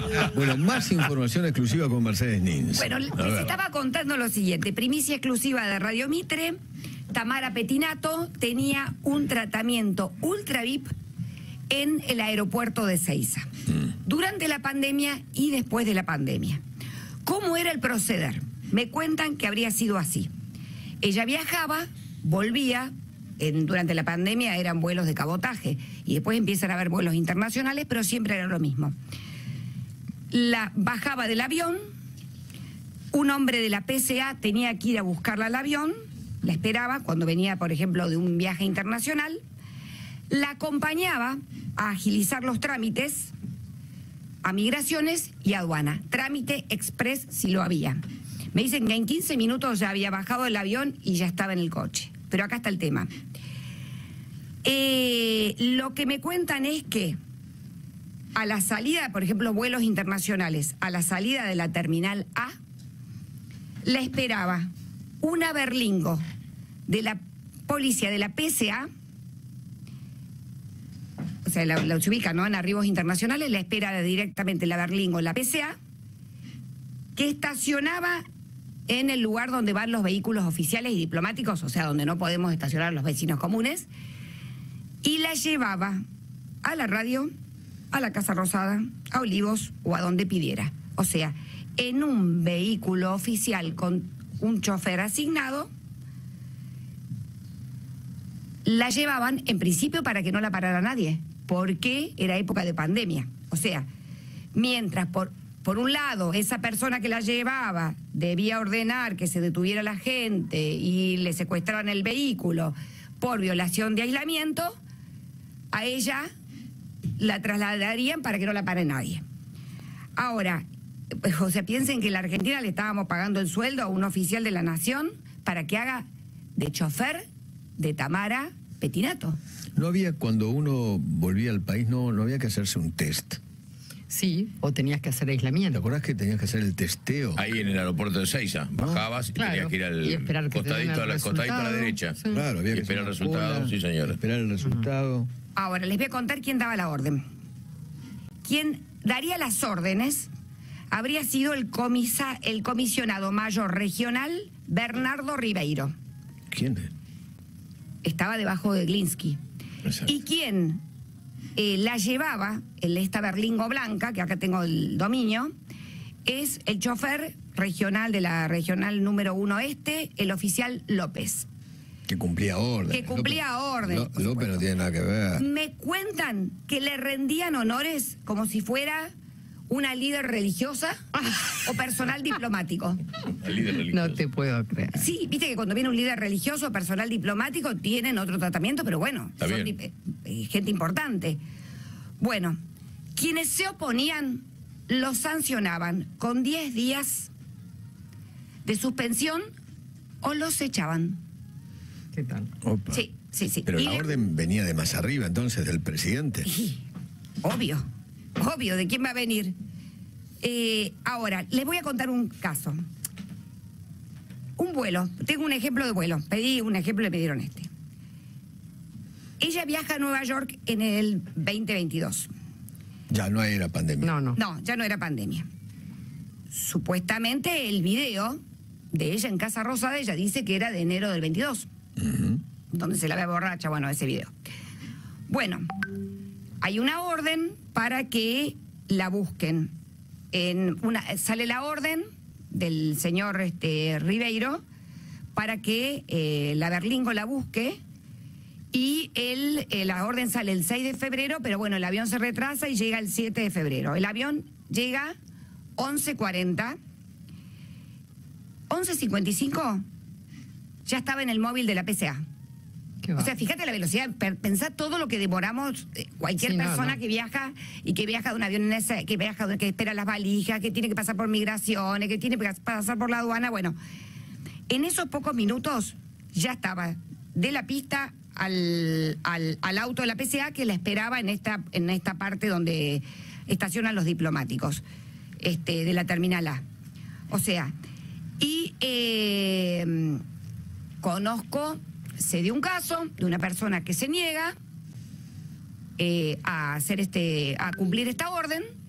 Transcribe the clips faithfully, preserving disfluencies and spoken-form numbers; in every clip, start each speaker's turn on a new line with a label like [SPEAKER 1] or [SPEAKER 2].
[SPEAKER 1] Bueno, más información exclusiva con Mercedes Nins.
[SPEAKER 2] Bueno, les estaba contando lo siguiente. Primicia exclusiva de Radio Mitre. Tamara Pettinato tenía un tratamiento ultra V I P en el aeropuerto de Ezeiza. Mm. Durante la pandemia y después de la pandemia. ¿Cómo era el proceder? Me cuentan que habría sido así. Ella viajaba, volvía, en, durante la pandemia eran vuelos de cabotaje y después empiezan a haber vuelos internacionales, pero siempre era lo mismo. La bajaba del avión, un hombre de la P C A tenía que ir a buscarla al avión, la esperaba cuando venía, por ejemplo, de un viaje internacional, la acompañaba a agilizar los trámites a migraciones y aduana, trámite express si lo había. Me dicen que en quince minutos ya había bajado del avión y ya estaba en el coche. Pero acá está el tema. Eh, lo que me cuentan es que a la salida, por ejemplo, vuelos internacionales, a la salida de la terminal A, la esperaba una berlingo de la policía de la P C A, o sea, la, la se ubica, ¿no?, en arribos internacionales, la espera directamente la berlingo, la P C A, que estacionaba en el lugar donde van los vehículos oficiales y diplomáticos, o sea, donde no podemos estacionar los vecinos comunes, y la llevaba a la radio, a la Casa Rosada, a Olivos o a donde pidiera. O sea, en un vehículo oficial con un chofer asignado, la llevaban en principio para que no la parara nadie, porque era época de pandemia. O sea, mientras por... Por un lado, esa persona que la llevaba debía ordenar que se detuviera la gente y le secuestraran el vehículo por violación de aislamiento, a ella la trasladarían para que no la pare nadie. Ahora, o sea, piensen que en la Argentina le estábamos pagando el sueldo a un oficial de la Nación para que haga de chofer de Tamara Pettinato.
[SPEAKER 1] ¿No había, cuando uno volvía al país, no, no había que hacerse un test?
[SPEAKER 3] Sí, o tenías que hacer aislamiento.
[SPEAKER 1] ¿Te acordás que tenías que hacer el testeo?
[SPEAKER 4] Ahí en el aeropuerto de Ezeiza. Bajabas y
[SPEAKER 3] claro,
[SPEAKER 4] tenías que ir al
[SPEAKER 3] y esperar que
[SPEAKER 4] costadito, a la, costadito a la derecha.
[SPEAKER 3] Sí.
[SPEAKER 1] Claro, había
[SPEAKER 4] y
[SPEAKER 1] que
[SPEAKER 4] esperar el
[SPEAKER 1] hacer una
[SPEAKER 4] resultado,
[SPEAKER 1] cola,
[SPEAKER 4] sí señora.
[SPEAKER 1] Esperar el resultado.
[SPEAKER 2] Ahora, les voy a contar quién daba la orden. Quien daría las órdenes habría sido el, comisa, el comisionado mayor regional Bernardo Ribeiro.
[SPEAKER 1] ¿Quién es?
[SPEAKER 2] Estaba debajo de Glinsky.
[SPEAKER 1] Exacto.
[SPEAKER 2] Y quien eh, la llevaba, en esta berlingo blanca, que acá tengo el dominio, es el chofer regional de la regional número uno este, el oficial López.
[SPEAKER 1] Que cumplía órdenes.
[SPEAKER 2] Que cumplía
[SPEAKER 1] López,
[SPEAKER 2] órdenes.
[SPEAKER 1] López, López no tiene nada que ver.
[SPEAKER 2] Me cuentan que le rendían honores como si fuera una líder religiosa o personal diplomático.
[SPEAKER 4] El líder religioso.
[SPEAKER 3] No te puedo creer.
[SPEAKER 2] Sí, viste que cuando viene un líder religioso o personal diplomático tienen otro tratamiento, pero bueno,
[SPEAKER 4] Está
[SPEAKER 2] son
[SPEAKER 4] bien.
[SPEAKER 2] eh, gente importante. Bueno, quienes se oponían los sancionaban con diez días de suspensión o los echaban.
[SPEAKER 3] ¿Qué tal?
[SPEAKER 1] Opa.
[SPEAKER 2] Sí, sí, sí.
[SPEAKER 1] Pero
[SPEAKER 2] Y
[SPEAKER 1] la
[SPEAKER 2] le-
[SPEAKER 1] orden venía de más arriba, entonces, del presidente.
[SPEAKER 2] Sí, obvio, obvio, ¿de quién va a venir? Eh, ahora, les voy a contar un caso. Un vuelo, tengo un ejemplo de vuelo, pedí un ejemplo y me dieron este. Ella viaja a Nueva York en el veinte veintidós.
[SPEAKER 1] Ya no era pandemia.
[SPEAKER 3] No, no.
[SPEAKER 2] No, ya no era pandemia. Supuestamente el video de ella en Casa Rosada, ella dice que era de enero del veintidós.
[SPEAKER 1] Uh-huh.
[SPEAKER 2] Donde se la ve borracha, bueno, ese video. Bueno, hay una orden para que la busquen. En una, sale la orden del señor este, Ribeiro para que eh, la Berlingo la busque y él, eh, la orden sale el seis de febrero, pero bueno, el avión se retrasa y llega el siete de febrero. El avión llega once cuarenta, once cincuenta y cinco, ya estaba en el móvil de la P C A.
[SPEAKER 3] ¿Qué va?
[SPEAKER 2] O sea, fíjate la velocidad, per- pensá todo lo que demoramos, eh, cualquier
[SPEAKER 3] Sí, no,
[SPEAKER 2] persona
[SPEAKER 3] no.
[SPEAKER 2] que viaja y que viaja de un avión en ese, que viaja, de- que espera las valijas, que tiene que pasar por migraciones, que tiene que pas- pasar por la aduana, bueno, en esos pocos minutos ya estaba de la pista al, al, al auto de la P C A que la esperaba en esta, en esta parte donde estacionan los diplomáticos, este, de la terminal A. O sea, y eh, conozco, se dio un caso de una persona que se niega eh, a hacer este, a cumplir esta orden,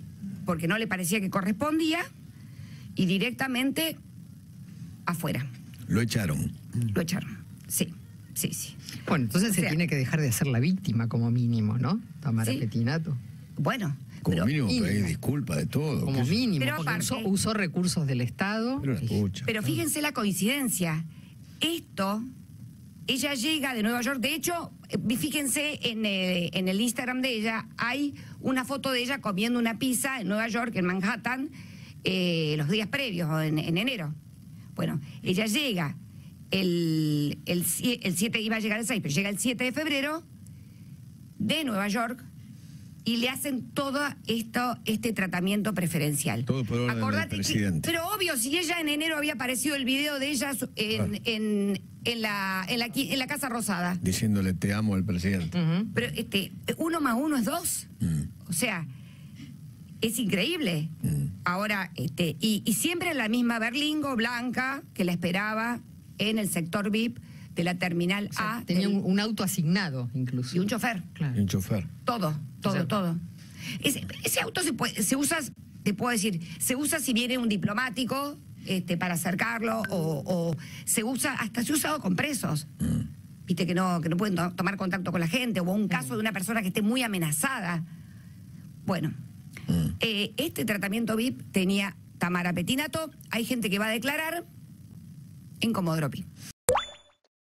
[SPEAKER 2] porque no le parecía que correspondía y directamente afuera.
[SPEAKER 1] Lo echaron.
[SPEAKER 2] Lo echaron. Sí, sí, sí.
[SPEAKER 3] Bueno, entonces
[SPEAKER 2] O
[SPEAKER 3] se
[SPEAKER 2] sea,
[SPEAKER 3] tiene que dejar de hacer la víctima como mínimo, ¿no? Tamara
[SPEAKER 2] Sí.
[SPEAKER 3] Petinato.
[SPEAKER 2] Bueno,
[SPEAKER 1] Como
[SPEAKER 2] pero,
[SPEAKER 1] mínimo
[SPEAKER 3] mínimo.
[SPEAKER 1] pedir disculpas de todo.
[SPEAKER 3] Como
[SPEAKER 1] qué sé yo.
[SPEAKER 3] mínimo,
[SPEAKER 2] Pero
[SPEAKER 3] porque
[SPEAKER 2] aparte-
[SPEAKER 3] usó, usó recursos del Estado.
[SPEAKER 1] Pero la escucha.
[SPEAKER 2] pero fíjense la coincidencia. Esto, ella llega de Nueva York. De hecho, eh, fíjense en, eh, en el Instagram de ella, hay una foto de ella comiendo una pizza en Nueva York, en Manhattan, eh, los días previos, o en, en enero. Bueno, ella llega el, el, sie- el siete, iba a llegar el seis, pero llega el siete de febrero de Nueva York y le hacen todo esto, este tratamiento preferencial.
[SPEAKER 1] Todo por orden del
[SPEAKER 2] Acordate que-
[SPEAKER 1] presidente.
[SPEAKER 2] pero obvio, si ella en enero había aparecido el video de ella su- en,
[SPEAKER 1] Claro.
[SPEAKER 2] en, en la, en, la, qui- en la Casa Rosada.
[SPEAKER 1] Diciéndole te amo al presidente.
[SPEAKER 3] Ujú.
[SPEAKER 2] Pero este, uno más uno es dos.
[SPEAKER 1] Mm.
[SPEAKER 2] O sea, es increíble.
[SPEAKER 1] Mm.
[SPEAKER 2] Ahora, este, y, y siempre la misma Berlingo blanca que la esperaba en el sector V I P de la terminal
[SPEAKER 3] O sea,
[SPEAKER 2] A
[SPEAKER 3] tenía
[SPEAKER 2] del-
[SPEAKER 3] un, un auto asignado, incluso.
[SPEAKER 2] y un chofer.
[SPEAKER 3] Claro.
[SPEAKER 1] Y un chofer.
[SPEAKER 2] Todo, todo,
[SPEAKER 3] O sea,
[SPEAKER 2] todo. Ese, ese auto se, puede, se usa, te puedo decir, se usa si viene un diplomático este, para acercarlo, o, o se usa, hasta se ha usado con presos. Viste que no, que no pueden to- tomar contacto con la gente, o un caso de una persona que esté muy amenazada. Bueno, eh, este tratamiento V I P tenía Tamara Petinato, hay gente que va a declarar en Comodoro Pi.